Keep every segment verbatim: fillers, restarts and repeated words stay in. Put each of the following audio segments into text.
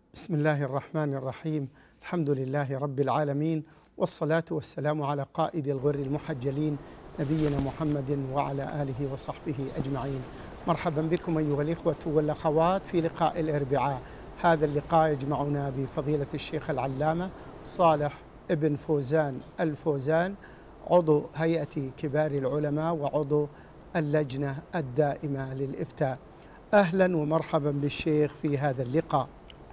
بسم الله الرحمن الرحيم. الحمد لله رب العالمين، والصلاة والسلام على قائد الغر المحجلين نبينا محمد وعلى آله وصحبه أجمعين. مرحبا بكم أيها الإخوة والأخوات في لقاء الأربعاء. هذا اللقاء يجمعنا بفضيلة الشيخ العلامة صالح ابن فوزان الفوزان، عضو هيئة كبار العلماء وعضو اللجنة الدائمة للإفتاء. أهلا ومرحبا بالشيخ في هذا اللقاء.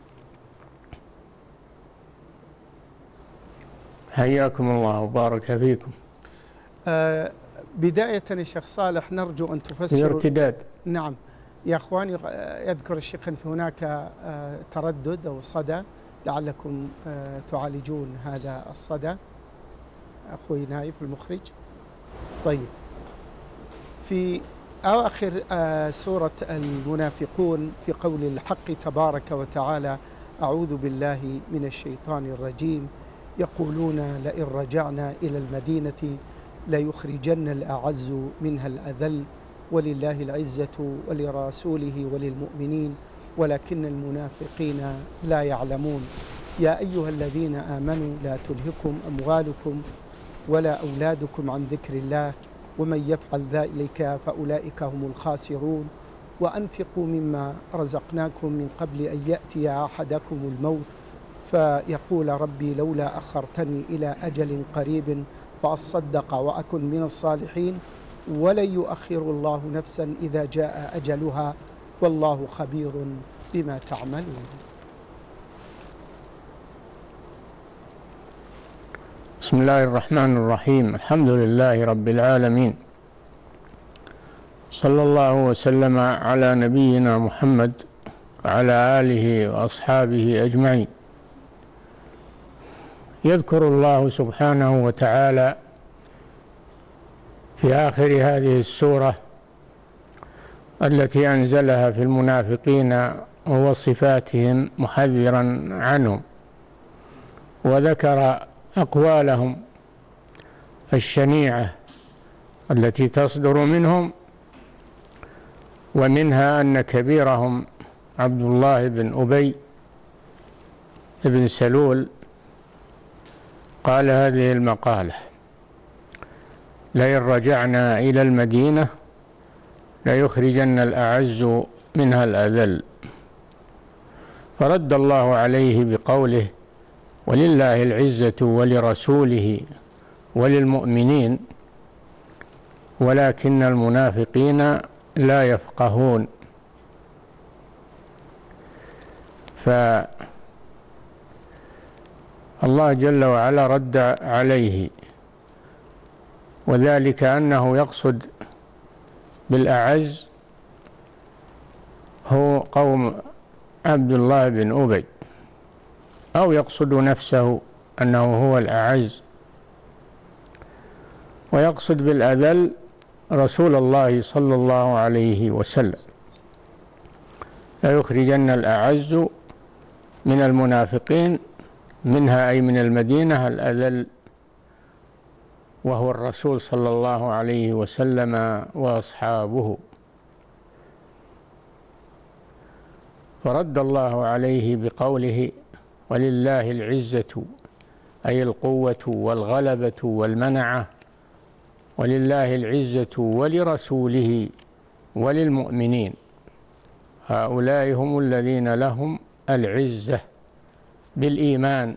حياكم الله وبارك فيكم. آه بداية يا شيخ صالح، نرجو أن تفسروا الارتداد. نعم يا أخواني، يذكر الشيخ أن هناك آه تردد أو صدى، لعلكم آه تعالجون هذا الصدى. أخوي نايف المخرج. طيب، في أواخر آه سورة المنافقون في قول الحق تبارك وتعالى: أعوذ بالله من الشيطان الرجيم، يقولون لئن رجعنا إلى المدينة ليخرجن الأعز منها الأذل ولله العزة ولرسوله وللمؤمنين ولكن المنافقين لا يعلمون. يا أيها الذين آمنوا لا تلهكم أموالكم ولا أولادكم عن ذكر الله ومن يفعل ذلك فأولئك هم الخاسرون. وأنفقوا مما رزقناكم من قبل أن يأتي أحدكم الموت فيقول ربي لولا أخرتني إلى أجل قريب فأصدق وأكن من الصالحين ولن يؤخر الله نفسا إذا جاء أجلها والله خبير بما تعملون. بسم الله الرحمن الرحيم. الحمد لله رب العالمين، صلى الله وسلم على نبينا محمد وعلى آله وأصحابه أجمعين. يذكر الله سبحانه وتعالى في آخر هذه السورة التي أنزلها في المنافقين وصفاتهم محذرا عنهم، وذكر أقوالهم الشنيعة التي تصدر منهم، ومنها أن كبيرهم عبد الله بن أبي بن سلول قال هذه المقالة: لئن رجعنا إلى المدينة ليخرجن الأعز منها الأذل. فرد الله عليه بقوله: ولله العزة ولرسوله وللمؤمنين ولكن المنافقين لا يفقهون. فالله جل وعلا رد عليه، وذلك أنه يقصد بالأعز هو قوم عبد الله بن أبي، أو يقصد نفسه أنه هو الأعز، ويقصد بالأذل رسول الله صلى الله عليه وسلم. ليخرجن الأعز من المنافقين، منها أي من المدينة، الأذل وهو الرسول صلى الله عليه وسلم وأصحابه. فرد الله عليه بقوله: ولله العزة أي القوة والغلبة والمنعة، ولله العزة ولرسوله وللمؤمنين، هؤلاء هم الذين لهم العزة بالإيمان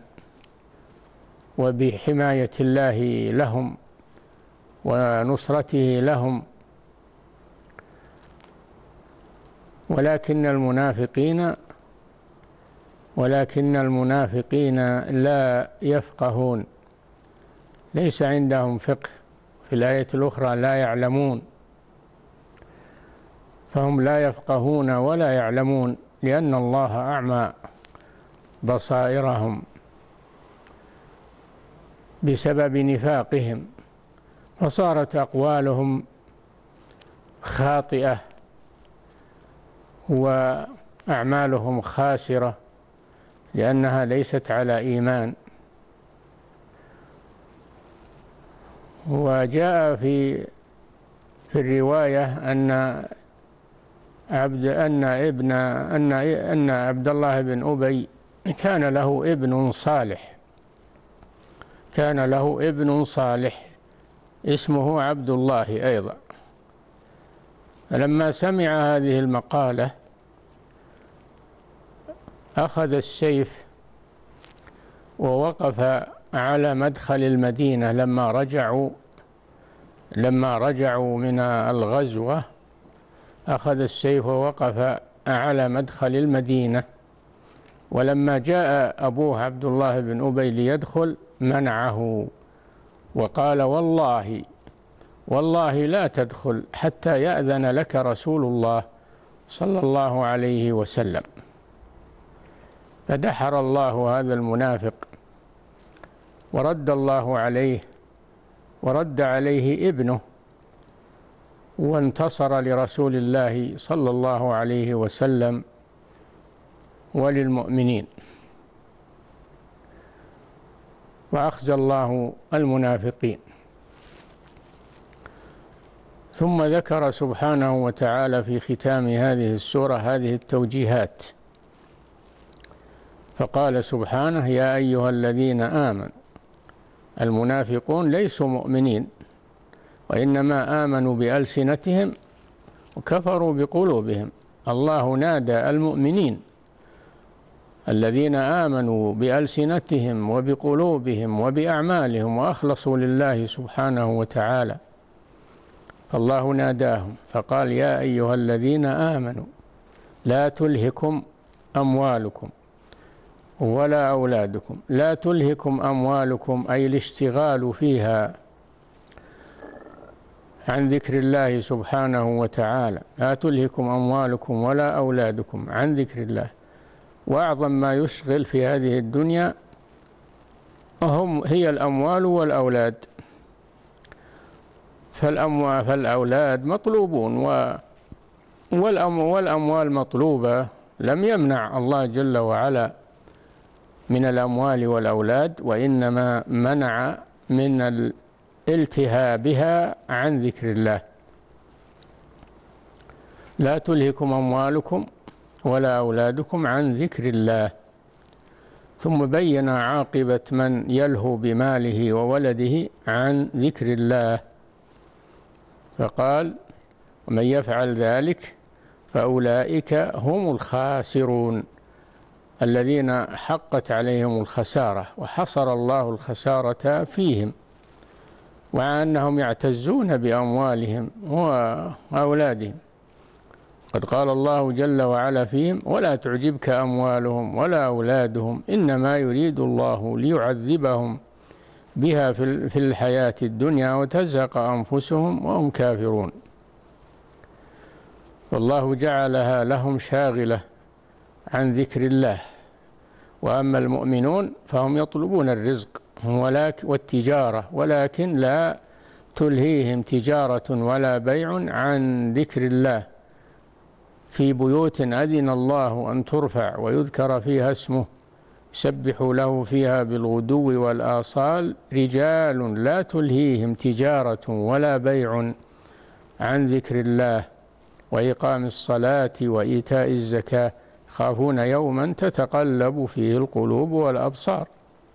وبحماية الله لهم ونصرته لهم. ولكن المنافقين ولكن المنافقين لا يفقهون، ليس عندهم فقه. في الآية الأخرى لا يعلمون، فهم لا يفقهون ولا يعلمون، لأن الله أعمى بصائرهم بسبب نفاقهم، فصارت أقوالهم خاطئة وأعمالهم خاسرة لأنها ليست على إيمان. وجاء في في الرواية أن عبد أن ابن أن أن عبد الله بن أبي كان له ابن صالح كان له ابن صالح اسمه عبد الله أيضا. فلما سمع هذه المقالة أخذ السيف ووقف على مدخل المدينة لما رجعوا لما رجعوا من الغزوة. أخذ السيف ووقف على مدخل المدينة، ولما جاء أبوه عبد الله بن أبي ليدخل منعه وقال: والله والله لا تدخل حتى يأذن لك رسول الله صلى الله عليه وسلم. فدحر الله هذا المنافق ورد الله عليه ورد عليه ابنه، وانتصر لرسول الله صلى الله عليه وسلم وللمؤمنين، وأخزى الله المنافقين. ثم ذكر سبحانه وتعالى في ختام هذه السورة هذه التوجيهات، فقال سبحانه: يا أيها الذين آمنوا. المنافقون ليسوا مؤمنين، وإنما آمنوا بألسنتهم وكفروا بقلوبهم. الله نادى المؤمنين الذين آمنوا بألسنتهم وبقلوبهم وبأعمالهم وأخلصوا لله سبحانه وتعالى، فالله ناداهم فقال: يا أيها الذين آمنوا لا تلهكم أموالكم ولا أولادكم. لا تلهكم أموالكم أي الاشتغال فيها عن ذكر الله سبحانه وتعالى. لا تلهكم أموالكم ولا أولادكم عن ذكر الله. وأعظم ما يشغل في هذه الدنيا هم هي الأموال والأولاد. فالأموال فالأولاد مطلوبون والأموال مطلوبة. لم يمنع الله جل وعلا من الأموال والأولاد، وإنما منع من الالتهابها عن ذكر الله. لا تلهكم أموالكم ولا أولادكم عن ذكر الله. ثم بين عاقبة من يلهو بماله وولده عن ذكر الله، فقال: ومن يفعل ذلك فأولئك هم الخاسرون الذين حقت عليهم الخسارة، وحصر الله الخسارة فيهم، مع أنهم يعتزون بأموالهم وأولادهم. قد قال الله جل وعلا فيهم: ولا تعجبك أموالهم ولا أولادهم إنما يريد الله ليعذبهم بها في الحياة الدنيا وتزهق أنفسهم وهم كافرون. والله جعلها لهم شاغلة عن ذكر الله. وأما المؤمنون فهم يطلبون الرزق والتجارة، ولكن لا تلهيهم تجارة ولا بيع عن ذكر الله في بيوت أذن الله أن ترفع ويذكر فيها اسمه يسبحوا له فيها بالغدو والآصال رجال لا تلهيهم تجارة ولا بيع عن ذكر الله وإقام الصلاة وإيتاء الزكاة يخافون يوما تتقلب فيه القلوب والأبصار.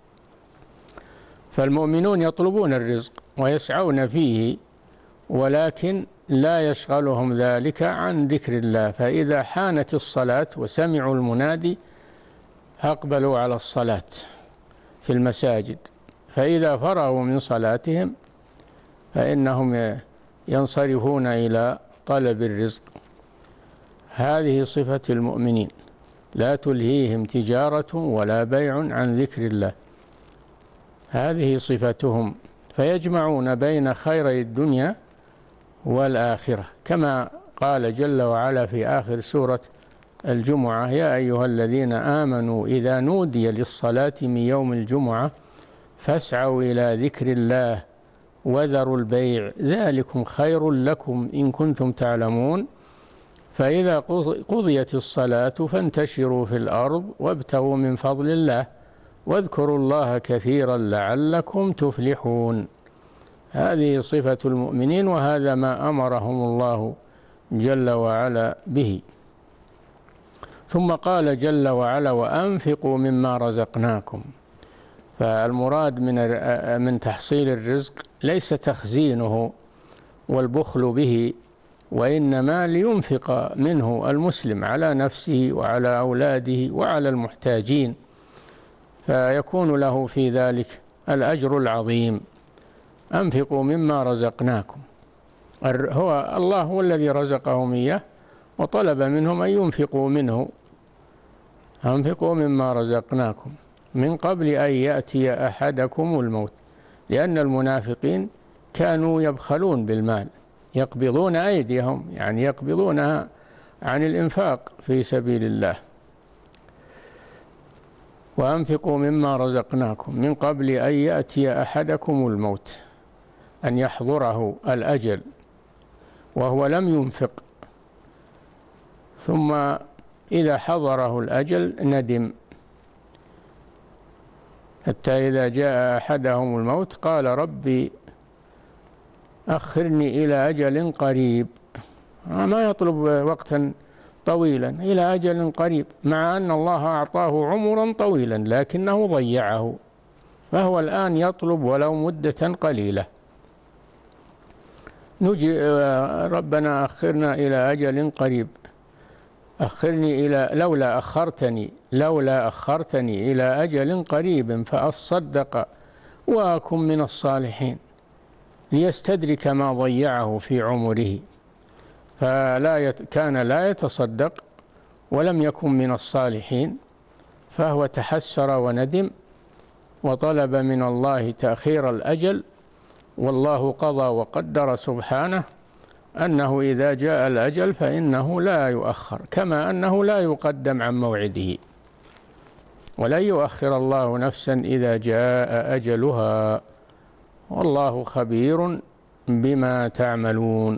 فالمؤمنون يطلبون الرزق ويسعون فيه، ولكن لا يشغلهم ذلك عن ذكر الله. فإذا حانت الصلاة وسمعوا المنادي أقبلوا على الصلاة في المساجد، فإذا فرغوا من صلاتهم فإنهم ينصرفون إلى طلب الرزق. هذه صفة المؤمنين: لا تلهيهم تجارة ولا بيع عن ذكر الله. هذه صفتهم، فيجمعون بين خيري الدنيا والآخرة، كما قال جل وعلا في آخر سورة الجمعة: يا أيها الذين آمنوا إذا نودي للصلاة من يوم الجمعة فاسعوا إلى ذكر الله وذروا البيع ذلكم خير لكم إن كنتم تعلمون فإذا قضيت الصلاة فانتشروا في الأرض وابتغوا من فضل الله واذكروا الله كثيرا لعلكم تفلحون. هذه صفة المؤمنين، وهذا ما أمرهم الله جل وعلا به. ثم قال جل وعلا وأنفقوا مما رزقناكم. فالمراد من من تحصيل الرزق ليس تخزينه والبخل به، وإنما لينفق منه المسلم على نفسه وعلى أولاده وعلى المحتاجين، فيكون له في ذلك الأجر العظيم. أنفقوا مما رزقناكم، هو الله هو الذي رزقهم إياه وطلب منهم أن ينفقوا منه. أنفقوا مما رزقناكم من قبل أن يأتي أحدكم الموت، لأن المنافقين كانوا يبخلون بالمال، يقبضون أيديهم، يعني يقبضونها عن الإنفاق في سبيل الله. وأنفقوا مما رزقناكم من قبل أن يأتي أحدكم الموت، أن يحضره الأجل وهو لم ينفق، ثم إذا حضره الأجل ندم، حتى إذا جاء أحدهم الموت قال ربي أخرني إلى أجل قريب، ما يطلب وقتا طويلا، إلى أجل قريب، مع أن الله أعطاه عمرا طويلا لكنه ضيعه، فهو الآن يطلب ولو مدة قليلة. نجي ربنا أخرنا إلى أجل قريب، أخرني إلى لولا أخرتني لولا أخرتني إلى أجل قريب فأصدق وأكن من الصالحين، ليستدرك ما ضيعه في عمره، فلا يت... كان لا يتصدق ولم يكن من الصالحين، فهو تحسر وندم وطلب من الله تأخير الأجل، والله قضى وقدر سبحانه أنه إذا جاء الأجل فإنه لا يؤخر، كما أنه لا يقدم عن موعده، ولن يؤخر الله نفسا إذا جاء أجلها، والله خبير بما تعملون.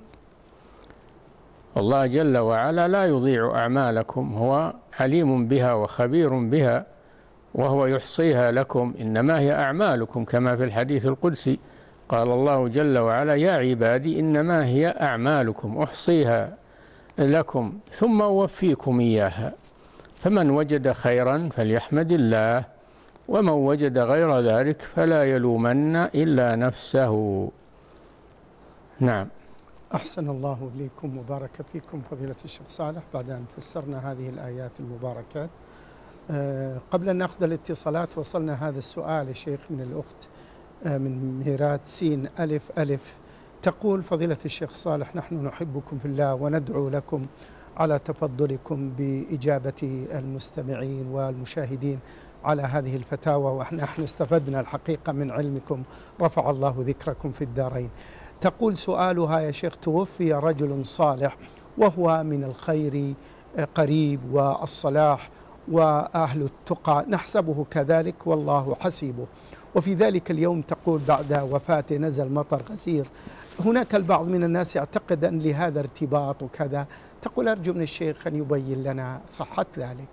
الله جل وعلا لا يضيع أعمالكم، هو عليم بها وخبير بها، وهو يحصيها لكم، إنما هي أعمالكم، كما في الحديث القدسي قال الله جل وعلا يا عبادي إنما هي أعمالكم أحصيها لكم ثم أوفيكم إياها، فمن وجد خيرا فليحمد الله، ومن وجد غير ذلك فلا يلومن إلا نفسه. نعم. أحسن الله إليكم وبارك فيكم فضيلة الشيخ صالح. بعد أن فسرنا هذه الآيات المباركات، أه قبل أن نأخذ الاتصالات وصلنا هذا السؤال يا شيخ من الأخت أه من ميرات سين ألف ألف، تقول فضيلة الشيخ صالح نحن نحبكم في الله وندعو لكم على تفضلكم بإجابة المستمعين والمشاهدين على هذه الفتاوى، ونحن استفدنا الحقيقة من علمكم، رفع الله ذكركم في الدارين. تقول سؤالها يا شيخ توفي رجل صالح وهو من الخير قريب والصلاح وأهل التقى، نحسبه كذلك والله حسيبه، وفي ذلك اليوم تقول بعد وفاته نزل مطر غزير. هناك البعض من الناس يعتقد أن لهذا ارتباط وكذا، تقول أرجو من الشيخ أن يبين لنا صحة ذلك.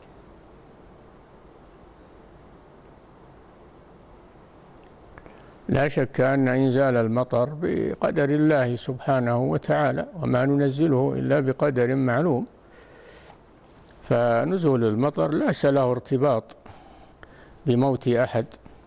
لا شك أن إنزال المطر بقدر الله سبحانه وتعالى، وما ننزله إلا بقدر معلوم، فنزول المطر ليس له ارتباط بموت أحد،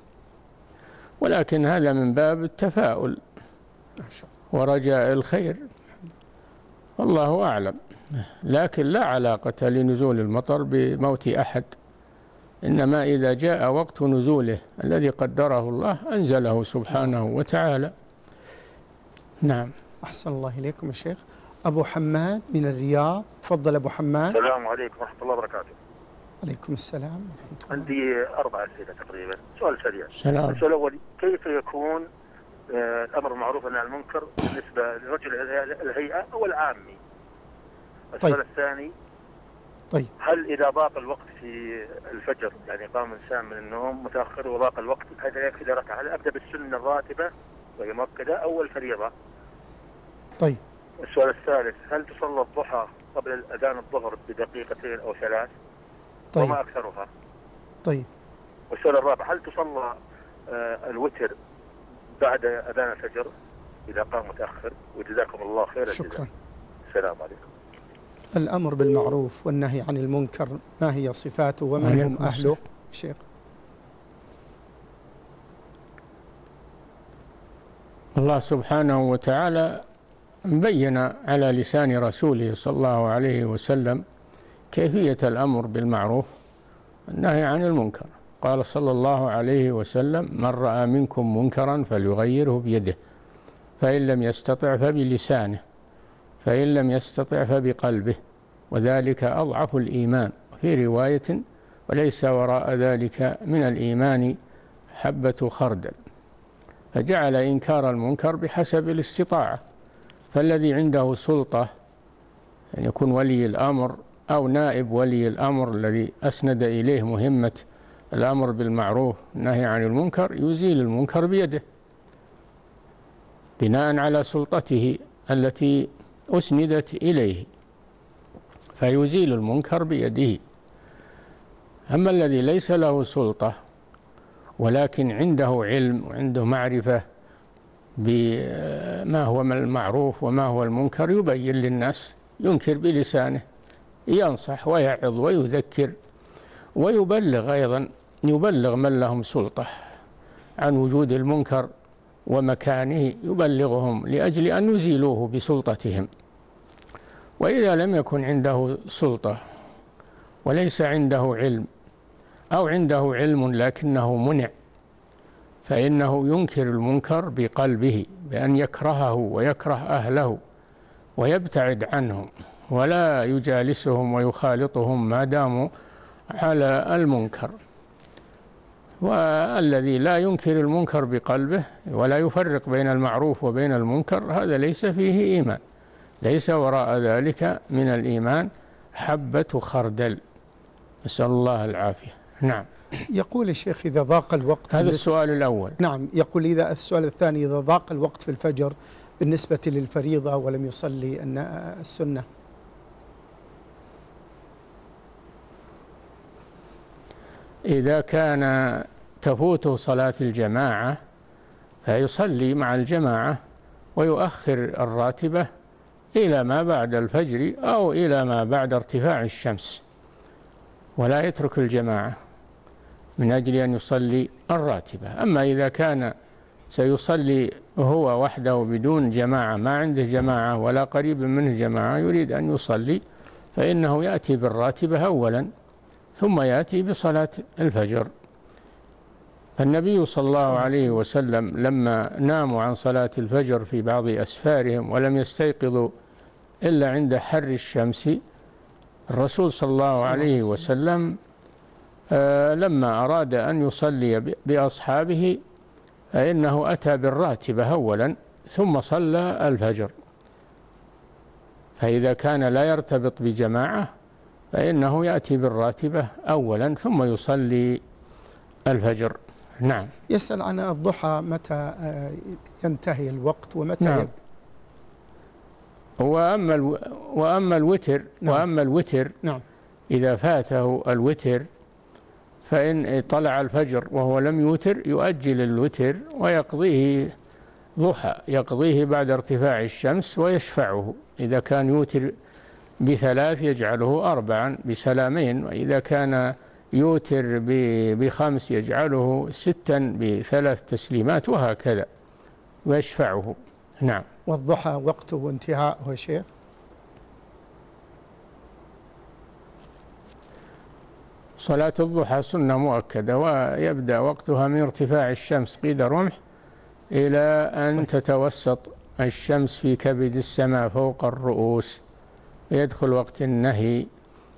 ولكن هذا من باب التفاؤل ورجاء الخير، والله أعلم، لكن لا علاقة لنزول المطر بموت أحد، إنما إذا جاء وقت نزوله الذي قدره الله أنزله سبحانه وتعالى. نعم. أحسن الله إليكم يا شيخ. أبو حماد من الرياض، تفضل أبو حماد. السلام عليكم ورحمة الله وبركاته. عليكم السلام ورحمة الله. عندي أربع أسئلة تقريبا. سؤال سريع. السلام. السؤال الأول كيف يكون الأمر المعروف والنهي عن المنكر بالنسبة لرجل الهيئة أو العامي؟ السؤال طيب. الثاني طيب. هل إذا ضاق الوقت في الفجر، يعني قام إنسان من النوم متأخر وضاق الوقت، هذا يكفي لركعة؟ هل أبدأ بالسنة الراتبة وهي مؤكدة أو الفريضة؟ طيب. السؤال الثالث هل تصلى الضحى قبل الأذان الظهر بدقيقتين أو ثلاث؟ طيب. وما أكثرها؟ طيب. والسؤال الرابع هل تصلى آه الوتر بعد أذان الفجر إذا قام متأخر؟ وجزاكم الله خيرا. شكرا. السلام عليكم. الأمر بالمعروف والنهي عن المنكر ما هي صفاته ومن هم أهله شيخ؟ الله سبحانه وتعالى بين على لسان رسوله صلى الله عليه وسلم كيفية الأمر بالمعروف والنهي عن المنكر. قال صلى الله عليه وسلم: من رأى منكم منكرا فليغيره بيده، فإن لم يستطع فبلسانه، فإن لم يستطع فبقلبه، وذلك أضعف الإيمان. في رواية: وليس وراء ذلك من الإيمان حبة خردل. فجعل إنكار المنكر بحسب الاستطاعة، فالذي عنده سلطة أن يكون ولي الأمر أو نائب ولي الأمر الذي أسند إليه مهمة الأمر بالمعروف والنهي عن المنكر يزيل المنكر بيده بناء على سلطته التي أسندت إليه، فيزيل المنكر بيده. أما الذي ليس له سلطة ولكن عنده علم وعنده معرفة بما هو المعروف وما هو المنكر يبين للناس، ينكر بلسانه، ينصح ويعظ ويذكر ويبلغ أيضا، يبلغ من لهم سلطة عن وجود المنكر ومكانه، يبلغهم لأجل أن يزيلوه بسلطتهم. وإذا لم يكن عنده سلطة وليس عنده علم أو عنده علم لكنه منع، فإنه ينكر المنكر بقلبه بأن يكرهه ويكره أهله ويبتعد عنهم ولا يجالسهم ويخالطهم ما داموا على المنكر. والذي لا ينكر المنكر بقلبه ولا يفرق بين المعروف وبين المنكر هذا ليس فيه إيمان، ليس وراء ذلك من الإيمان حبة خردل، نسأل الله العافية. نعم. يقول الشيخ: إذا ضاق الوقت، هذا السؤال الأول. نعم. يقول: إذا السؤال الثاني: إذا ضاق الوقت في الفجر بالنسبة للفريضة ولم يصلي السنة. إذا كان تفوته صلاة الجماعة فيصلي مع الجماعة ويؤخر الراتبة إلى ما بعد الفجر أو إلى ما بعد ارتفاع الشمس، ولا يترك الجماعة من أجل أن يصلي الراتبة. أما إذا كان سيصلي هو وحده بدون جماعة، ما عنده جماعة ولا قريب منه جماعة، يريد أن يصلي، فإنه يأتي بالراتبة أولا ثم يأتي بصلاة الفجر. فالنبي صلى الله عليه وسلم لما ناموا عن صلاة الفجر في بعض أسفارهم ولم يستيقظوا إلا عند حر الشمس، الرسول صلى الله عليه وسلم آه لما أراد أن يصلي بأصحابه فإنه أتى بالراتبة أولا ثم صلى الفجر. فإذا كان لا يرتبط بجماعة فإنه يأتي بالراتبة أولا ثم يصلي الفجر. نعم. يسأل عن الضحى متى ينتهي الوقت ومتى نعم. وأما الو... وأما الوتر نعم. وأما الوتر نعم. إذا فاته الوتر فإن طلع الفجر وهو لم يوتر يؤجل الوتر ويقضيه ضحى، يقضيه بعد ارتفاع الشمس ويشفعه. إذا كان يوتر بثلاث يجعله أربعا بسلامين، وإذا كان يوتر بخمس يجعله ستا بثلاث تسليمات، وهكذا ويشفعه. نعم. والضحى وقته وانتهاءه يا شيخ؟ صلاة الضحى سنة مؤكدة، ويبدأ وقتها من ارتفاع الشمس قيد رمح إلى أن تتوسط الشمس في كبد السماء فوق الرؤوس، يدخل وقت النهي.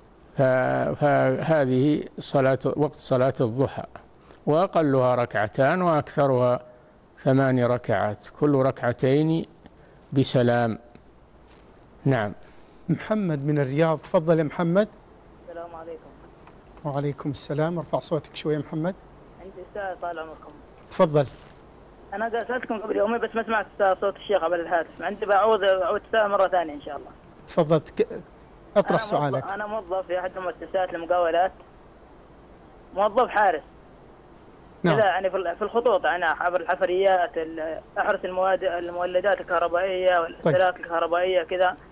فهذه صلاة وقت صلاة الضحى، وأقلها ركعتان وأكثرها ثمان ركعات، كل ركعتين بسلام. نعم. محمد من الرياض، تفضل يا محمد. السلام عليكم. وعليكم السلام. ارفع صوتك شوي يا محمد. عندي سؤال طال عمركم. تفضل. أنا سألتكم قبل يومين بس ما سمعت صوت الشيخ قبل الهاتف، عندي بعوض أعود السؤال مرة ثانية إن شاء الله. تفضل اطرح أنا سؤالك. أنا موظف في أحد المؤسسات المقاولات، موظف حارس. نعم. كذا يعني في الخطوط، يعني عبر الحفريات، أحرس المواد المولدات الكهربائية والإنستالات طيب. الكهربائية كذا.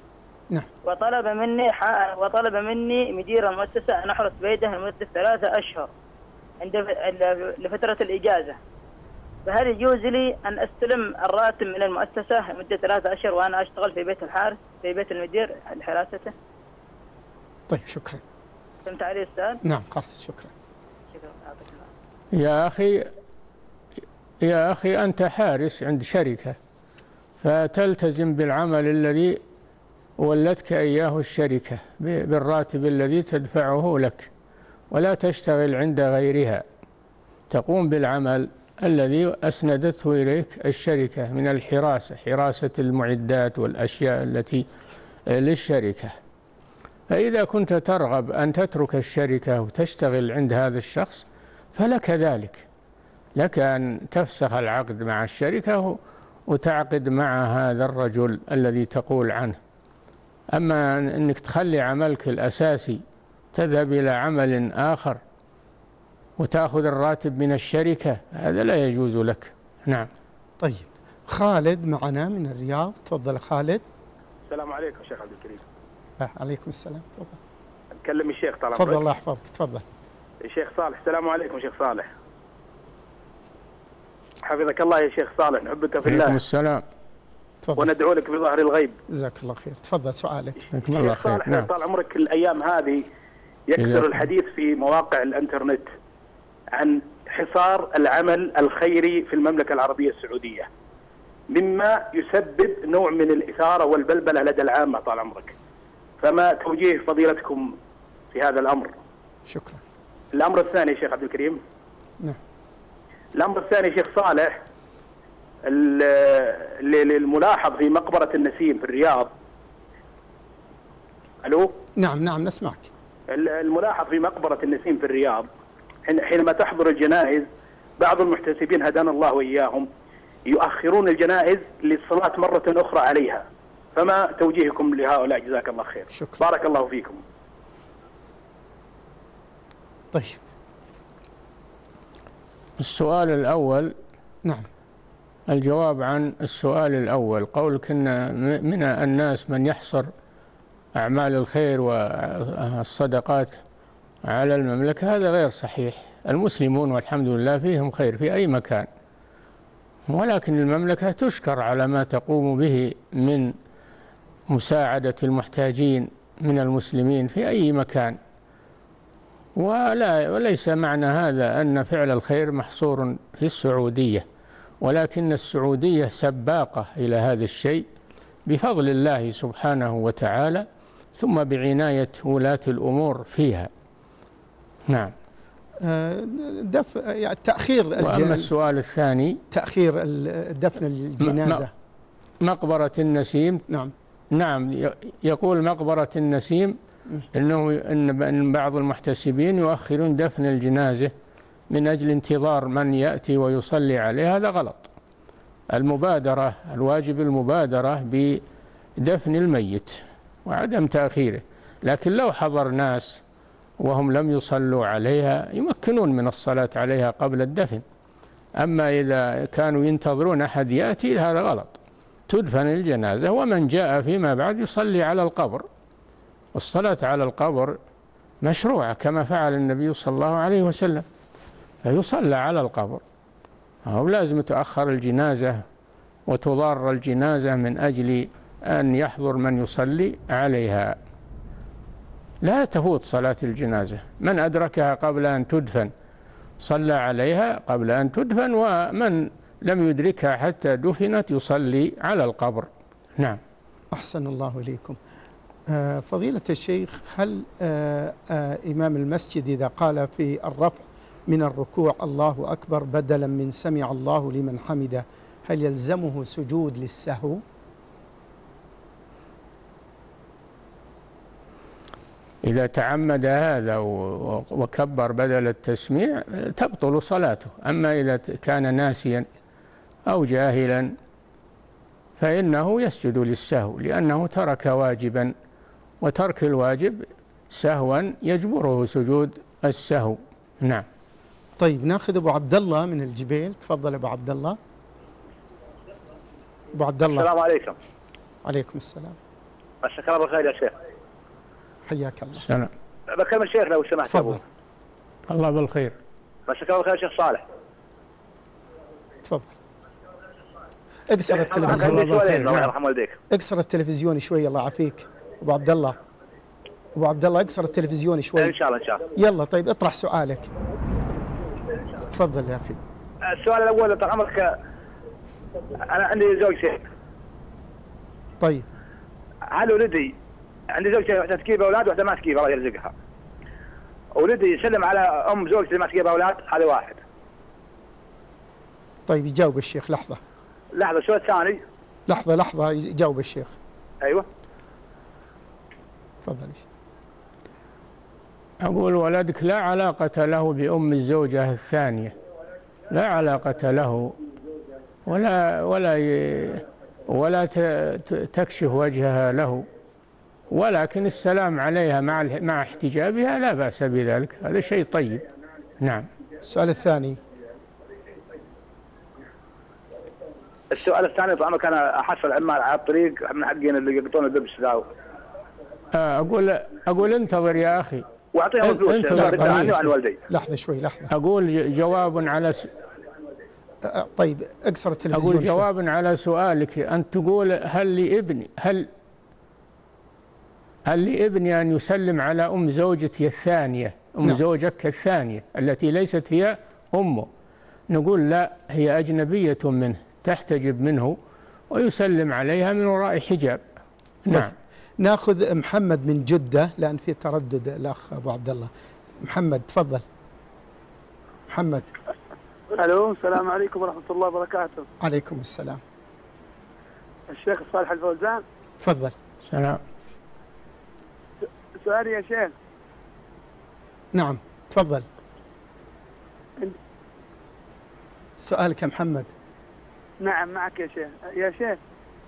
نعم. وطلب مني ح... وطلب مني مدير المؤسسة أن أحرس بيته لمدة ثلاثة أشهر عند لفترة الإجازة، فهل يجوز لي أن أستلم الراتب من المؤسسة لمدة ثلاثة أشهر وأنا أشتغل في بيت الحارس في بيت المدير لحراسته؟ طيب شكرا. فهمت علي أستاذ؟ نعم خلاص شكرا. شكرا يعطيك الله. يا أخي يا أخي أنت حارس عند شركة، فتلتزم بالعمل الذي ولتك إياه الشركة بالراتب الذي تدفعه لك، ولا تشتغل عند غيرها، تقوم بالعمل الذي أسندته إليك الشركة من الحراسة، حراسة المعدات والأشياء التي للشركة. فإذا كنت ترغب أن تترك الشركة وتشتغل عند هذا الشخص فلك ذلك، لك أن تفسخ العقد مع الشركة وتعقد مع هذا الرجل الذي تقول عنه. أما أنك تخلي عملك الأساسي تذهب إلى عمل آخر وتأخذ الراتب من الشركة، هذا لا يجوز لك. نعم. طيب خالد معنا من الرياض، تفضل خالد. السلام عليكم شيخ عبد الكريم. عليكم السلام، تفضل. أكلم الشيخ طال عمرك. تفضل الله يحفظك، تفضل. الشيخ صالح. السلام عليكم شيخ صالح. حفظك الله يا شيخ صالح، نحبك في الله. عليكم السلام. تفضل. وندعو لك بظهر الغيب. جزاك الله خير، تفضل سؤالك. جزاكم الله خير. صالح نعم. طال عمرك الأيام هذه يكثر الحديث في مواقع الانترنت عن حصار العمل الخيري في المملكة العربية السعودية، مما يسبب نوع من الإثارة والبلبلة لدى العامة طال عمرك، فما توجيه فضيلتكم في هذا الأمر؟ شكرا. الأمر الثاني يا شيخ عبد الكريم. نعم. الأمر الثاني شيخ صالح، الملاحظ في مقبرة النسيم في الرياض. ألو؟ نعم نعم نسمعك. الملاحظ في مقبرة النسيم في الرياض حينما تحضر الجنائز بعض المحتسبين هدانا الله وإياهم يؤخرون الجنائز للصلاة مرة أخرى عليها، فما توجيهكم لهؤلاء جزاك الله خير؟ شكرا. بارك الله فيكم. طيب السؤال الأول. نعم. الجواب عن السؤال الأول، قولك أن من الناس من يحصر أعمال الخير والصدقات على المملكة، هذا غير صحيح. المسلمون والحمد لله فيهم خير في أي مكان، ولكن المملكة تشكر على ما تقوم به من مساعدة المحتاجين من المسلمين في أي مكان، ولا وليس معنى هذا أن فعل الخير محصور في السعودية، ولكن السعودية سباقة إلى هذا الشيء بفضل الله سبحانه وتعالى، ثم بعناية ولاة الأمور فيها. نعم. دف يعني تأخير وأما السؤال الثاني، تأخير دفن الجنازة مقبرة النسيم. نعم نعم يقول مقبرة النسيم إنه إن بعض المحتسبين يؤخرون دفن الجنازة من أجل انتظار من يأتي ويصلي عليه، هذا غلط. المبادرة، الواجب المبادرة بدفن الميت وعدم تأخيره، لكن لو حضر ناس وهم لم يصلوا عليها يمكنون من الصلاة عليها قبل الدفن. أما إذا كانوا ينتظرون أحد يأتي هذا غلط. تدفن الجنازة ومن جاء فيما بعد يصلي على القبر، والصلاة على القبر مشروعة كما فعل النبي صلى الله عليه وسلم، فيصلى على القبر، أو لازم تأخر الجنازة وتضار الجنازة من أجل أن يحضر من يصلي عليها. لا تفوت صلاة الجنازة، من أدركها قبل أن تدفن صلى عليها قبل أن تدفن، ومن لم يدركها حتى دفنت يصلي على القبر. نعم. أحسن الله إليكم. آه فضيلة الشيخ، هل آه آه إمام المسجد إذا قال في الرفع من الركوع الله أكبر بدلا من سمع الله لمن حمده، هل يلزمه سجود للسهو؟ إذا تعمد هذا وكبر بدل التسميع تبطل صلاته. أما إذا كان ناسيا أو جاهلا فإنه يسجد للسهو، لأنه ترك واجبا، وترك الواجب سهوا يجبره سجود السهو. نعم. طيب ناخذ أبو عبد الله من الجبيل، تفضل أبو عبد الله. أبو عبد الله. السلام عليكم. عليكم السلام. مساك الله بالخير يا شيخ. حياك الله. السلام. بكلم الشيخ لو سمحت. تفضل. الله بالخير. مساك الله بالخير شيخ صالح. تفضل. اقصر التلفزيون. الله بالخير. الله يرحم والديك. اقصر التلفزيون شوي الله يعافيك ابو عبد الله. ابو عبد الله اقصر التلفزيون شوي. ان شاء الله ان شاء الله. يلا طيب اطرح سؤالك. تفضل يا اخي. السؤال الاول طال عمرك، انا عندي زوج شيخ. طيب. هل ولدي عندي زوجتي واحده تجيب اولاد واحده ما تجيب الله يرزقها. ولدي يسلم على ام زوجتي ما تجيب اولاد، هذا واحد. طيب يجاوب الشيخ. لحظه لحظه السؤال الثاني. لحظه لحظه يجاوب الشيخ. ايوه. تفضل. أقول ولدك لا علاقة له بأم الزوجة الثانية، لا علاقة له، ولا ولا ولا تكشف وجهها له، ولكن السلام عليها مع مع احتجابها لا بأس بذلك، هذا شيء طيب. نعم. السؤال الثاني. السؤال الثاني طبعا كان احصل عمال على الطريق من حقين اللي يقطون الدبس ذا. اقول اقول انتظر يا اخي. واعطيهم فلوس عني وعن والدي. لحظه شوي لحظه. اقول جواب على س... طيب اقصر التلفزيون. اقول جواب شوي. على سؤالك انت تقول هل لابني هل هل لابني ان يسلم على ام زوجتي الثانيه، ام نعم. زوجك الثانيه التي ليست هي امه. نقول لا، هي اجنبيه منه، تحتجب منه ويسلم عليها من وراء حجاب. نعم. طيب. ناخذ محمد من جدة لأن في تردد الأخ أبو عبد الله. محمد تفضل. محمد. ألو السلام عليكم ورحمة الله وبركاته. عليكم السلام. الشيخ صالح الفوزان. تفضل. سلام. سؤالي يا شيخ. نعم تفضل. سؤالك يا محمد. نعم معك يا شيخ. يا شيخ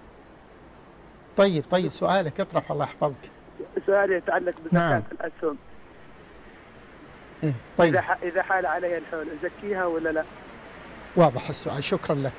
طيب طيب سؤالك اطرح الله يحفظك. سؤالي يتعلق بزكاة نعم. الأسهم. إيه طيب. إذا إذا حال عليها الحول أزكيها ولا لا؟ واضح السؤال، شكرا لك.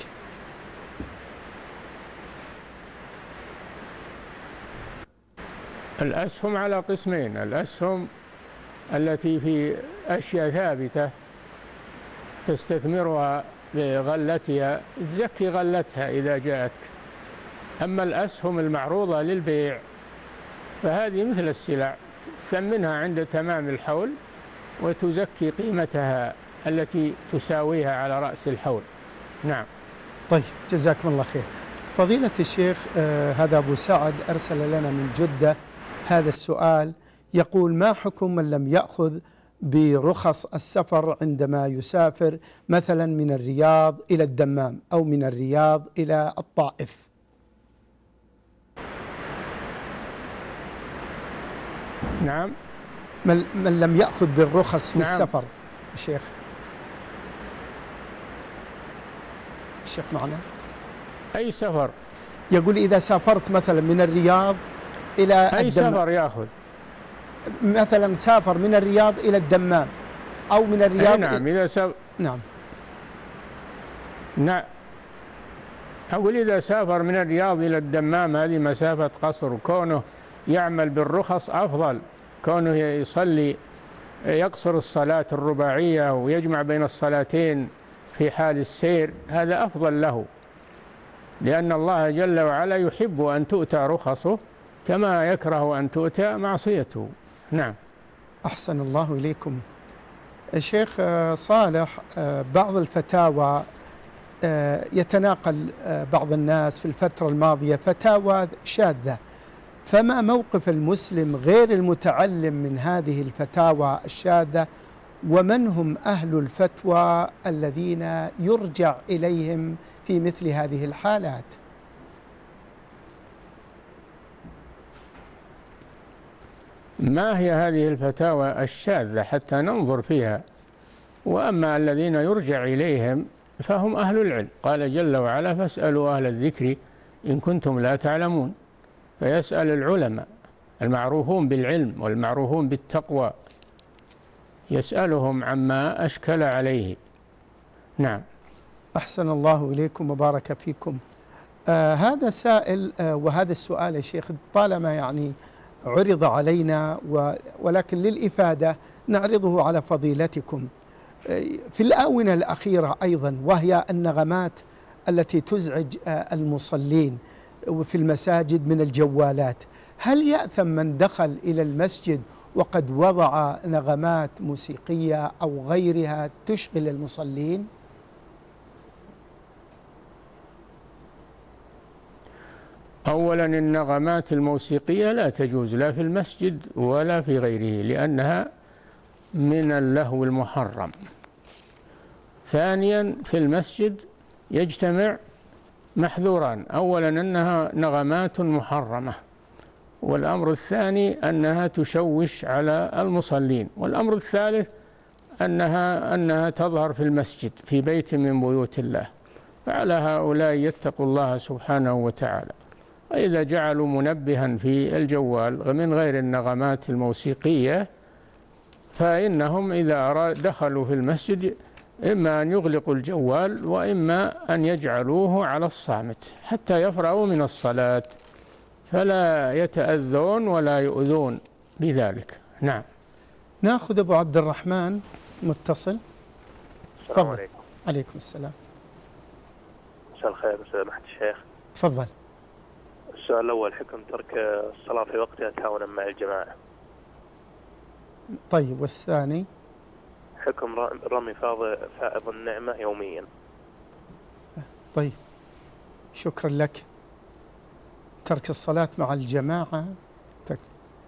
الأسهم على قسمين، الأسهم التي في أشياء ثابتة تستثمرها بغلتها تزكي غلتها إذا جاءتك. أما الأسهم المعروضة للبيع فهذه مثل السلع، تثمنها عند تمام الحول وتزكي قيمتها التي تساويها على رأس الحول. نعم. طيب جزاكم الله خير. فضيلة الشيخ آه هذا أبو سعد أرسل لنا من جدة هذا السؤال، يقول ما حكم من لم يأخذ برخص السفر عندما يسافر مثلا من الرياض إلى الدمام أو من الرياض إلى الطائف؟ نعم. من, من لم يأخذ بالرخص في نعم. السفر. الشيخ الشيخ معنا. أي سفر؟ يقول إذا سافرت مثلا من الرياض إلى أي الدمام. سفر يأخذ؟ مثلا سافر من الرياض إلى الدمام أو من الرياض. نعم إذا سافر. نعم. نعم. أقول إذا سافر من الرياض إلى الدمام هذه مسافة قصر، كونه يعمل بالرخص أفضل، كونه يصلي يقصر الصلاة الرباعية ويجمع بين الصلاتين في حال السير، هذا أفضل له، لأن الله جل وعلا يحب أن تؤتى رخصه كما يكره أن تؤتى معصيته. نعم. أحسن الله إليكم. الشيخ صالح، بعض الفتاوى يتناقل بعض الناس في الفترة الماضية فتاوى شاذة، فما موقف المسلم غير المتعلم من هذه الفتاوى الشاذة، ومن هم أهل الفتوى الذين يرجع إليهم في مثل هذه الحالات؟ ما هي هذه الفتاوى الشاذة حتى ننظر فيها؟ وأما الذين يرجع إليهم فهم أهل العلم، قال جل وعلا فاسألوا أهل الذكر إن كنتم لا تعلمون، فيسأل العلماء المعروفون بالعلم والمعروفون بالتقوى، يسألهم عما أشكل عليه. نعم. أحسن الله إليكم وبارك فيكم. آه هذا سائل آه وهذا السؤال يا شيخ طالما يعني عرض علينا ولكن للإفادة نعرضه على فضيلتكم. آه في الآونة الأخيرة أيضا وهي النغمات التي تزعج آه المصلين في المساجد من الجوالات، هل يأثم من دخل إلى المسجد وقد وضع نغمات موسيقية أو غيرها تشغل المصلين؟ أولا النغمات الموسيقية لا تجوز لا في المسجد ولا في غيره لأنها من اللهو المحرم. ثانيا في المسجد يجتمع محذوران، أولا أنها نغمات محرمة، والأمر الثاني أنها تشوش على المصلين، والأمر الثالث أنها أنها تظهر في المسجد في بيت من بيوت الله. فعلى هؤلاء يتقوا الله سبحانه وتعالى. وإذا جعلوا منبها في الجوال من غير النغمات الموسيقية فإنهم إذا دخلوا في المسجد إما أن يغلقوا الجوال وإما أن يجعلوه على الصامت حتى يفرغوا من الصلاة، فلا يتأذون ولا يؤذون بذلك. نعم. ناخذ أبو عبد الرحمن متصل. السلام عليكم. عليكم السلام. مساء الخير سماحة الشيخ. تفضل. السؤال الأول، حكم ترك الصلاة في وقتها تهاونا مع الجماعة. طيب، والثاني؟ حكم رمي فائض النعمة يوميا. طيب، شكرا لك. ترك الصلاة مع الجماعة تك.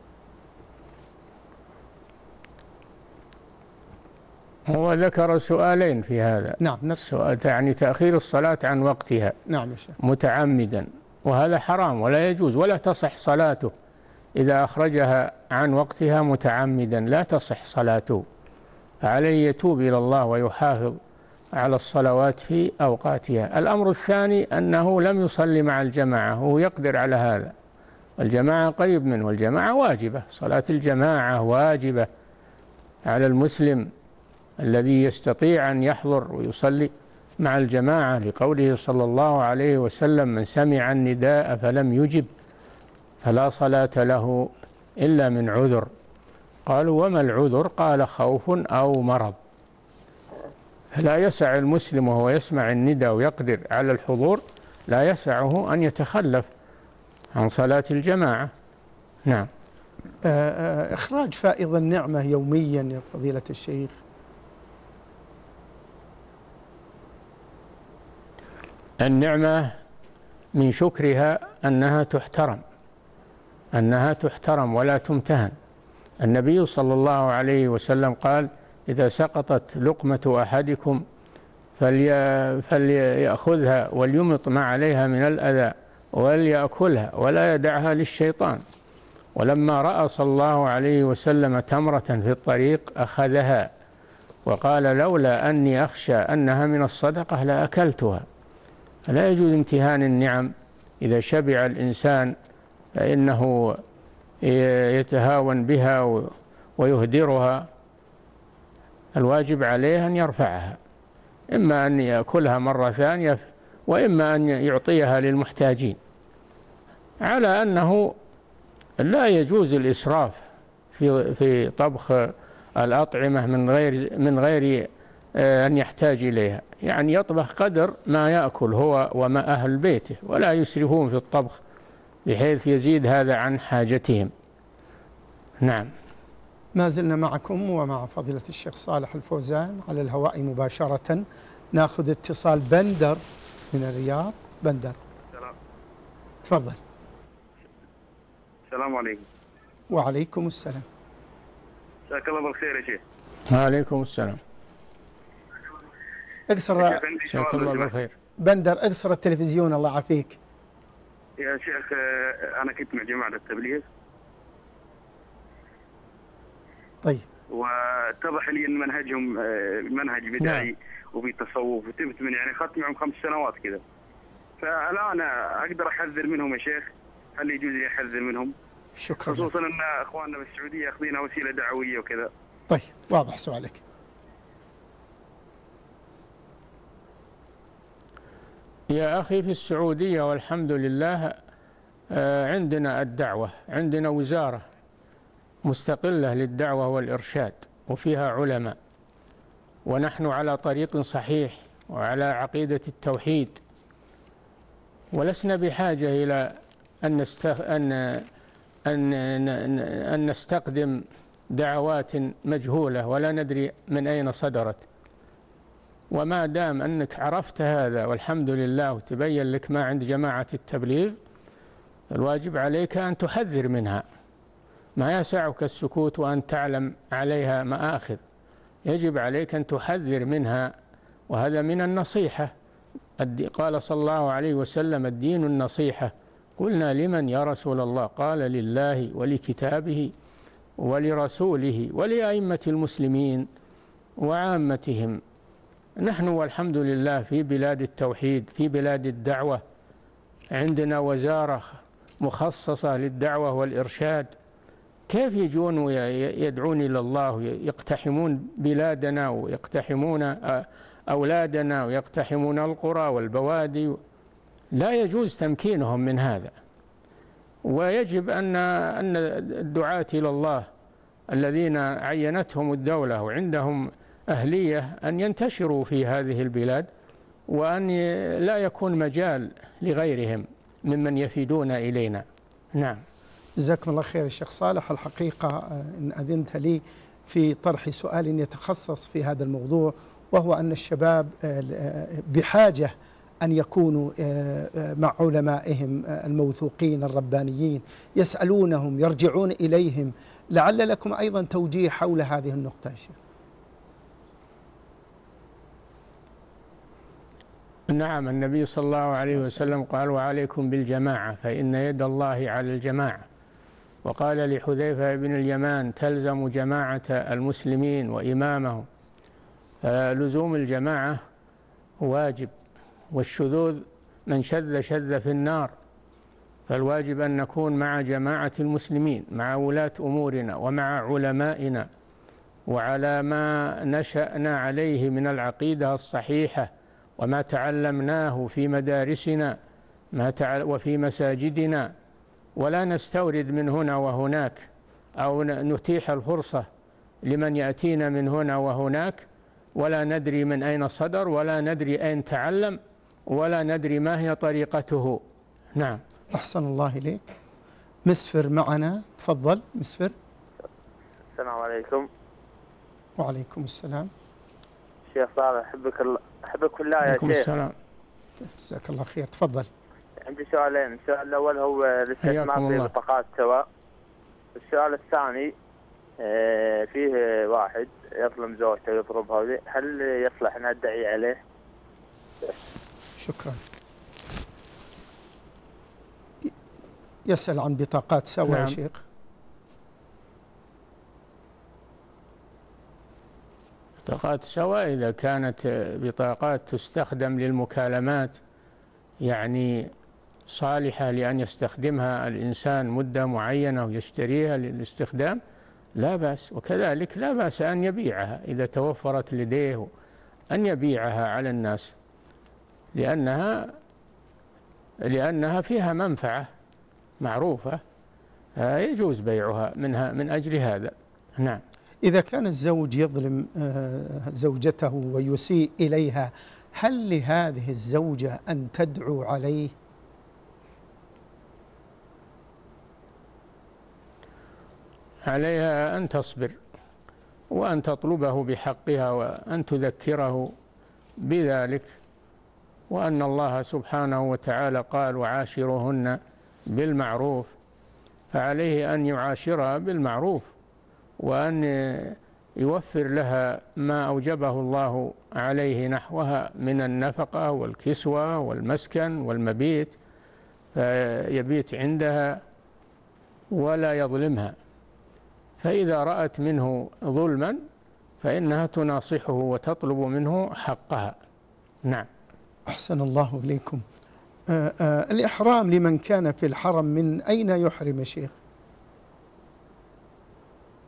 هو ذكر سؤالين في هذا. نعم. سؤال يعني تأخير الصلاة عن وقتها. نعم يا شيخ. متعمدا، وهذا حرام ولا يجوز ولا تصح صلاته إذا أخرجها عن وقتها متعمدا، لا تصح صلاته، فعليه يتوب إلى الله ويحافظ على الصلوات في أوقاتها. الأمر الثاني أنه لم يصلي مع الجماعة، هو يقدر على هذا، الجماعة قريب منه، والجماعة واجبة، صلاة الجماعة واجبة على المسلم الذي يستطيع أن يحضر ويصلي مع الجماعة، لقوله صلى الله عليه وسلم: من سمع النداء فلم يجب فلا صلاة له إلا من عذر. قالوا: وما العذر؟ قال: خوف أو مرض. لا يسع المسلم وهو يسمع النداء ويقدر على الحضور، لا يسعه أن يتخلف عن صلاة الجماعة. نعم. إخراج فائض النعمة يوميا يا فضيلة الشيخ. النعمة من شكرها أنها تحترم، أنها تحترم ولا تمتهن. النبي صلى الله عليه وسلم قال: إذا سقطت لقمة أحدكم فلي فليأخذها وليمط ما عليها من الأذى وليأكلها ولا يدعها للشيطان. ولما رأى صلى الله عليه وسلم تمرة في الطريق أخذها وقال: لولا أني أخشى أنها من الصدقة لأكلتها. فلا يجوز امتهان النعم. إذا شبع الإنسان فإنه يتهاون بها ويهدرها. الواجب عليه أن يرفعها، إما أن يأكلها مرة ثانية وإما أن يعطيها للمحتاجين، على أنه لا يجوز الإسراف في في طبخ الأطعمة من غير من غير أن يحتاج إليها، يعني يطبخ قدر ما يأكل هو وما أهل بيته، ولا يسرفون في الطبخ بحيث يزيد هذا عن حاجتهم. نعم. ما زلنا معكم ومع فضيلة الشيخ صالح الفوزان على الهواء مباشرة. ناخذ اتصال بندر من الرياض. بندر. السلام. تفضل. السلام عليكم. وعليكم السلام. جزاك الله بالخير يا شيخ. وعليكم السلام. اقصر. جزاك الله بالخير. بندر، اقصر التلفزيون الله يعافيك. يا شيخ، أنا كنت مع جماعة التبليغ. طيب. واتضح لي أن منهجهم منهج بدعي. نعم. وبيتصوف، وتبت من يعني أخذت معهم خمس سنوات كذا. فالآن أقدر أحذر منهم يا شيخ؟ هل يجوز لي أحذر منهم؟ شكرا. خصوصا أن أخواننا بالسعودية ياخذينها وسيلة دعوية وكذا. طيب، واضح سؤالك. يا أخي في السعودية والحمد لله عندنا الدعوة، عندنا وزارة مستقلة للدعوة والإرشاد وفيها علماء، ونحن على طريق صحيح وعلى عقيدة التوحيد، ولسنا بحاجة إلى أن نستخ... أن أن أن نستقدم دعوات مجهولة ولا ندري من أين صدرت. وما دام أنك عرفت هذا والحمد لله وتبين لك ما عند جماعة التبليغ، الواجب عليك أن تحذر منها. ما يسعك السكوت وأن تعلم عليها مآخذ، يجب عليك أن تحذر منها، وهذا من النصيحة. قال صلى الله عليه وسلم: الدين النصيحة. قلنا: لمن يا رسول الله؟ قال: لله ولكتابه ولرسوله ولأئمة المسلمين وعامتهم. نحن والحمد لله في بلاد التوحيد، في بلاد الدعوة، عندنا وزارة مخصصة للدعوة والإرشاد. كيف يجون ويدعون إلى الله ويقتحمون بلادنا ويقتحمون أولادنا ويقتحمون القرى والبوادي؟ لا يجوز تمكينهم من هذا. ويجب أن أن الدعاة إلى الله الذين عينتهم الدولة وعندهم أهلية أن ينتشروا في هذه البلاد، وأن لا يكون مجال لغيرهم ممن يفيدون إلينا. نعم. جزاكم الله خير الشيخ صالح. الحقيقة إن أذنت لي في طرح سؤال يتخصص في هذا الموضوع، وهو أن الشباب بحاجة أن يكونوا مع علمائهم الموثوقين الربانيين، يسألونهم، يرجعون إليهم. لعل لكم أيضا توجيه حول هذه النقطة يا شيخ. نعم، النبي صلى الله عليه وسلم قال: وعليكم بالجماعة فإن يد الله على الجماعة. وقال لحذيفة بن اليمان: تلزم جماعة المسلمين وإمامهم. فلزوم الجماعة واجب، والشذوذ من شذ شذ في النار. فالواجب أن نكون مع جماعة المسلمين، مع ولاة أمورنا ومع علمائنا، وعلى ما نشأنا عليه من العقيدة الصحيحة وما تعلمناه في مدارسنا وفي مساجدنا، ولا نستورد من هنا وهناك، أو نتيح الفرصة لمن يأتينا من هنا وهناك، ولا ندري من أين صدر، ولا ندري أين تعلم، ولا ندري ما هي طريقته. نعم. أحسن الله إليك. مسفر معنا، تفضل مسفر. السلام عليكم. وعليكم السلام. شيخ صالح، أحبك الله، أحبك الله يا شيخ. السلام. جزاك الله خير، تفضل. عندي سؤالين. السؤال الأول هو الاستثمار في بطاقات سواء. السؤال الثاني فيه واحد يظلم زوجته يضربها، هل يصلح أن أدعي عليه؟ شكرا. يسأل عن بطاقات سواء. نعم. يا شيخ. بطاقات سواء إذا كانت بطاقات تستخدم للمكالمات، يعني صالحة لأن يستخدمها الإنسان مدة معينة ويشتريها للاستخدام، لا بأس. وكذلك لا بأس أن يبيعها إذا توفرت لديه، أن يبيعها على الناس، لأنها لأنها فيها منفعة معروفة، يجوز بيعها منها من أجل هذا. نعم. إذا كان الزوج يظلم زوجته ويسيء إليها، هل لهذه الزوجة أن تدعو عليه؟ عليها أن تصبر، وأن تطلبه بحقها، وأن تذكره بذلك، وأن الله سبحانه وتعالى قال: وعاشرهن بالمعروف. فعليه أن يعاشرها بالمعروف، وأن يوفر لها ما أوجبه الله عليه نحوها من النفقة والكسوة والمسكن والمبيت، فيبيت عندها ولا يظلمها. فإذا رأت منه ظلما فإنها تناصحه وتطلب منه حقها. نعم. أحسن الله إليكم. آآ آآ الإحرام لمن كان في الحرم، من أين يحرم يا شيخ؟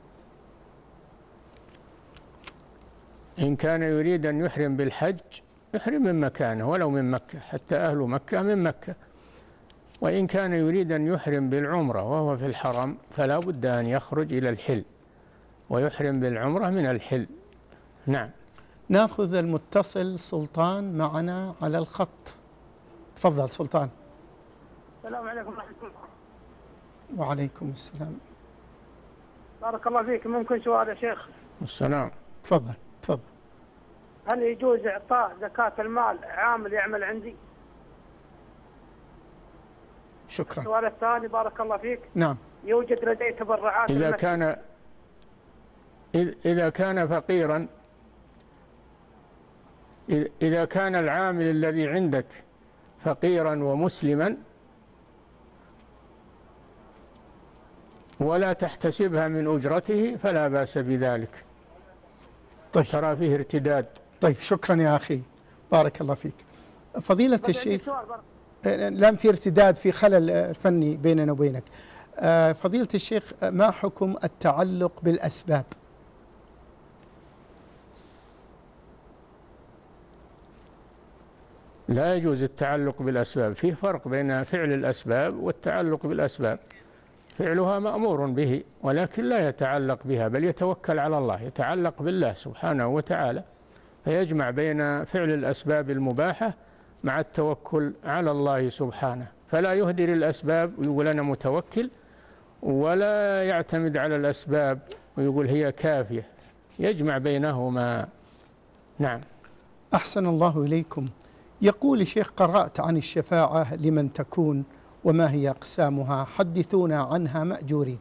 إن كان يريد أن يحرم بالحج يحرم من مكانه ولو من مكة، حتى أهل مكة من مكة. وإن كان يريد أن يحرم بالعمرة وهو في الحرم فلا بد أن يخرج إلى الحل ويحرم بالعمرة من الحل. نعم. ناخذ المتصل سلطان معنا على الخط. تفضل سلطان. السلام عليكم ورحمة الله. وعليكم السلام. بارك الله فيك. ممكن سؤال يا شيخ؟ السلام. تفضل تفضل. هل يجوز إعطاء زكاة المال عامل يعمل عندي؟ شكرا. السؤال الثاني بارك الله فيك. نعم. يوجد لدي تبرعات إذا كان إذا كان فقيرا، إذا كان العامل الذي عندك فقيرا ومسلما ولا تحتسبها من أجرته فلا بأس بذلك. طيب. ترى فيه ارتداد. طيب شكرا يا أخي، بارك الله فيك. فضيلة الشيخ، لم في ارتداد، في خلل فني بيننا وبينك. فضيلة الشيخ، ما حكم التعلق بالأسباب؟ لا يجوز التعلق بالأسباب، فيه فرق بين فعل الأسباب والتعلق بالأسباب. فعلها مأمور به ولكن لا يتعلق بها، بل يتوكل على الله، يتعلق بالله سبحانه وتعالى، فيجمع بين فعل الأسباب المباحة مع التوكل على الله سبحانه، فلا يهدر الأسباب ويقول أنا متوكل، ولا يعتمد على الأسباب ويقول هي كافية، يجمع بينهما. نعم. أحسن الله إليكم. يقول الشيخ: قرأت عن الشفاعة لمن تكون وما هي أقسامها؟ حدثونا عنها مأجورين.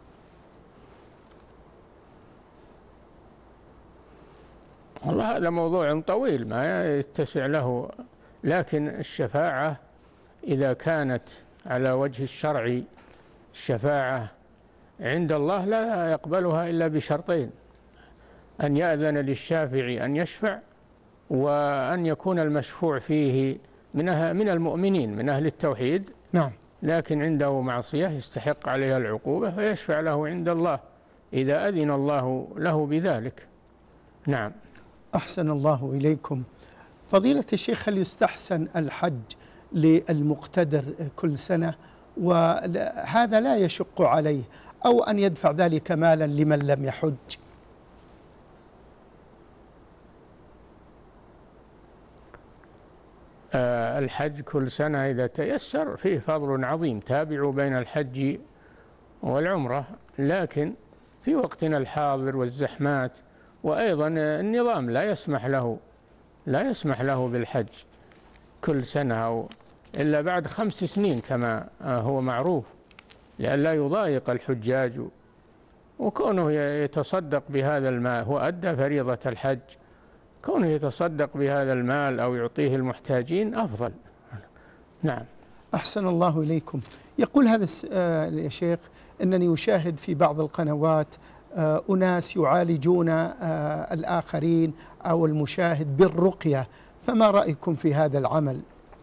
والله هذا موضوع طويل ما يتسع له، لكن الشفاعة إذا كانت على وجه الشرعي، الشفاعة عند الله لا يقبلها إلا بشرطين: أن يأذن للشافع أن يشفع، وأن يكون المشفوع فيه من من المؤمنين من أهل التوحيد. نعم. لكن عنده معصية يستحق عليها العقوبة فيشفع له عند الله إذا أذن الله له بذلك. نعم. أحسن الله إليكم. فضيلة الشيخ، هل يستحسن الحج للمقتدر كل سنة وهذا لا يشق عليه، أو أن يدفع ذلك مالا لمن لم يحج؟ آه الحج كل سنة إذا تيسر فيه فضل عظيم، تابعوا بين الحج والعمرة، لكن في وقتنا الحاضر والزحمات وأيضا النظام لا يسمح له لا يسمح له بالحج كل سنة أو إلا بعد خمس سنين كما هو معروف، لئلا يضايق الحجاج، وكونه يتصدق بهذا المال هو أدى فريضة الحج، كونه يتصدق بهذا المال أو يعطيه المحتاجين أفضل. نعم. أحسن الله إليكم. يقول هذا يا شيخ: أنني أشاهد في بعض القنوات أناس يعالجون الآخرين أو المشاهد بالرقية، فما رأيكم في هذا العمل؟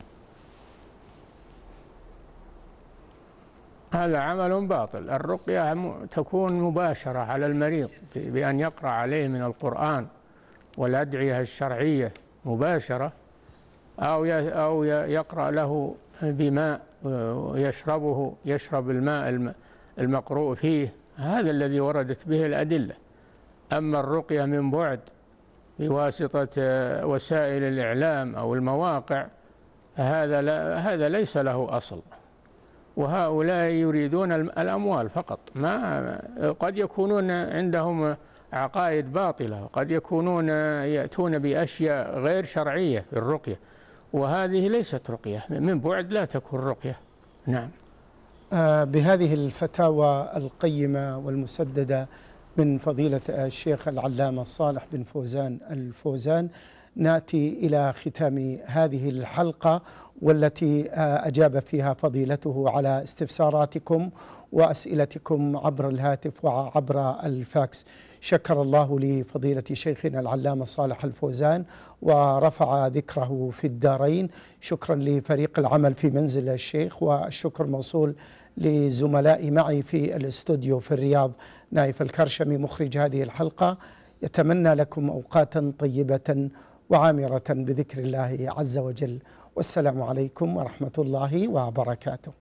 هذا عمل باطل. الرقية تكون مباشرة على المريض بأن يقرأ عليه من القرآن والأدعية الشرعية مباشرة، أو أو يقرأ له بماء يشربه، يشرب الماء المقروء فيه، هذا الذي وردت به الأدلة. أما الرقية من بعد بواسطة وسائل الإعلام أو المواقع هذا لا هذا ليس له أصل، وهؤلاء يريدون الأموال فقط، ما قد يكونون عندهم عقائد باطلة، وقد يكونون يأتون بأشياء غير شرعية في الرقية، وهذه ليست رقية، من بعد لا تكون رقية. نعم. آه بهذه الفتاوى القيمة والمسددة من فضيلة الشيخ العلامة صالح بن فوزان الفوزان نأتي إلى ختام هذه الحلقة، والتي أجاب فيها فضيلته على استفساراتكم وأسئلتكم عبر الهاتف وعبر الفاكس. شكر الله لفضيلة شيخنا العلامة صالح الفوزان ورفع ذكره في الدارين. شكرا لفريق العمل في منزل الشيخ، والشكر موصول لزملائي معي في الاستوديو في الرياض، نايف الكرشمي مخرج هذه الحلقة. يتمنى لكم أوقاتا طيبة وعامرة بذكر الله عز وجل. والسلام عليكم ورحمة الله وبركاته.